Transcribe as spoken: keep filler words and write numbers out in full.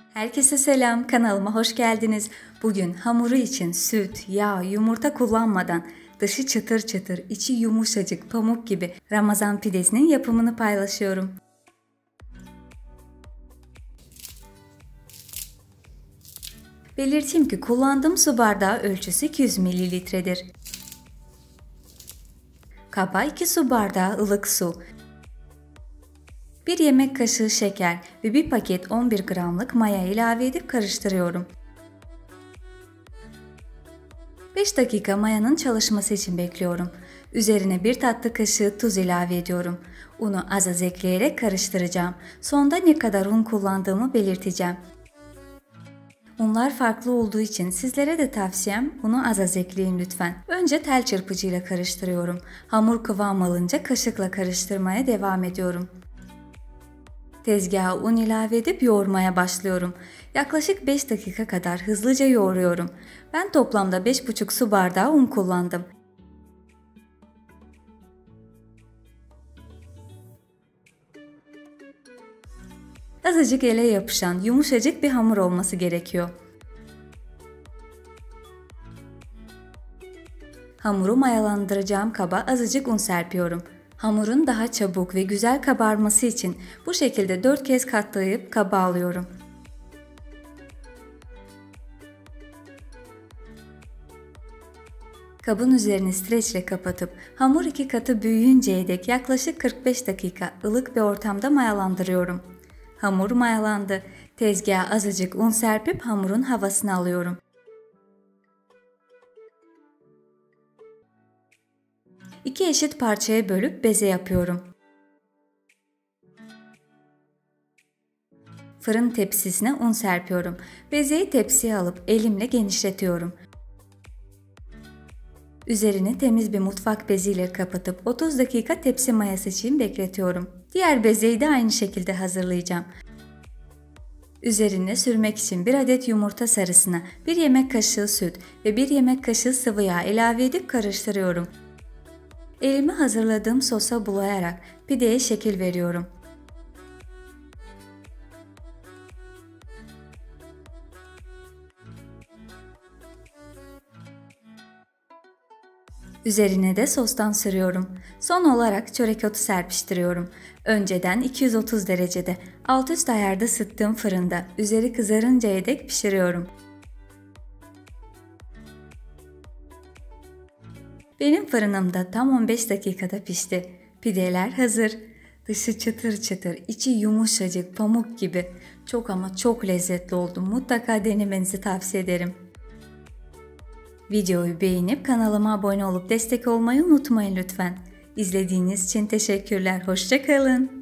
Herkese selam, kanalıma hoş geldiniz. Bugün hamuru için süt, yağ, yumurta kullanmadan dışı çıtır çıtır, içi yumuşacık pamuk gibi Ramazan pidesinin yapımını paylaşıyorum. Belirteyim ki kullandığım su bardağı ölçüsü iki yüz mililitredir. Kaba iki su bardağı ılık su, bir yemek kaşığı şeker ve bir paket on bir gramlık maya ilave edip karıştırıyorum. beş dakika mayanın çalışması için bekliyorum. Üzerine bir tatlı kaşığı tuz ilave ediyorum. Unu az az ekleyerek karıştıracağım. Sonda ne kadar un kullandığımı belirteceğim. Unlar farklı olduğu için sizlere de tavsiyem unu az az ekleyin lütfen. Önce tel çırpıcıyla karıştırıyorum. Hamur kıvam alınca kaşıkla karıştırmaya devam ediyorum. Tezgaha un ilave edip yoğurmaya başlıyorum. Yaklaşık beş dakika kadar hızlıca yoğuruyorum. Ben toplamda beş buçuk su bardağı un kullandım. Azıcık ele yapışan, yumuşacık bir hamur olması gerekiyor. Hamuru mayalandıracağım kaba azıcık un serpiyorum. Hamurun daha çabuk ve güzel kabarması için bu şekilde dört kez katlayıp kaba alıyorum. Kabın üzerini streçle kapatıp hamur iki katı büyüyünceye dek yaklaşık kırk beş dakika ılık bir ortamda mayalandırıyorum. Hamur mayalandı. Tezgaha azıcık un serpip hamurun havasını alıyorum. İki eşit parçaya bölüp beze yapıyorum. Fırın tepsisine un serpiyorum. Bezeyi tepsiye alıp elimle genişletiyorum. Üzerini temiz bir mutfak beziyle kapatıp otuz dakika tepsi mayası için bekletiyorum. Diğer bezeyi de aynı şekilde hazırlayacağım. Üzerine sürmek için bir adet yumurta sarısına bir yemek kaşığı süt ve bir yemek kaşığı sıvı yağ ilave edip karıştırıyorum. Elimi hazırladığım sosa bulayarak pideye şekil veriyorum. Üzerine de sostan sürüyorum. Son olarak çörek otu serpiştiriyorum. Önceden iki yüz otuz derecede alt üst ayarda ısıttığım fırında üzeri kızarıncaya dek pişiriyorum. Benim fırınımda tam on beş dakikada pişti. Pideler hazır. Dışı çıtır çıtır, içi yumuşacık, pamuk gibi. Çok ama çok lezzetli oldu. Mutlaka denemenizi tavsiye ederim. Videoyu beğenip kanalıma abone olup destek olmayı unutmayın lütfen. İzlediğiniz için teşekkürler. Hoşça kalın.